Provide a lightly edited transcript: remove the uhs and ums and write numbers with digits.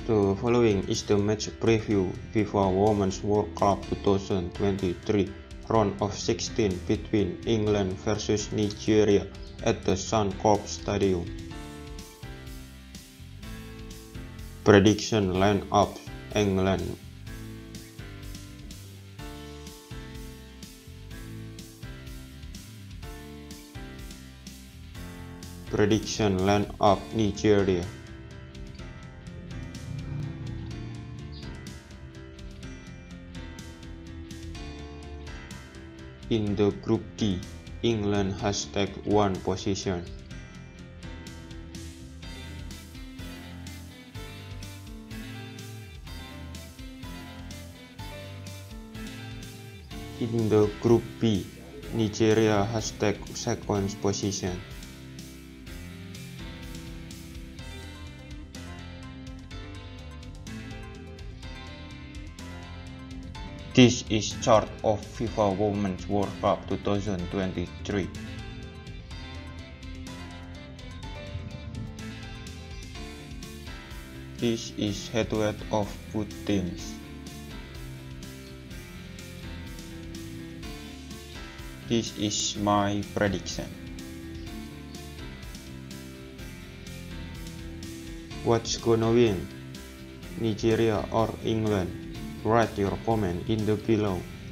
The following is the match preview FIFA Women's World Cup 2023 round of 16 between England versus Nigeria at the Suncorp Stadium. Prediction lineup: England. Prediction lineup: Nigeria. In the Group D, England has taken one position. In the Group B, Nigeria has taken second position. This is chart of FIFA Women's World Cup 2023. This is head-to-head of both teams. This is my prediction. What's gonna win? Nigeria or England? Write your comment in the below.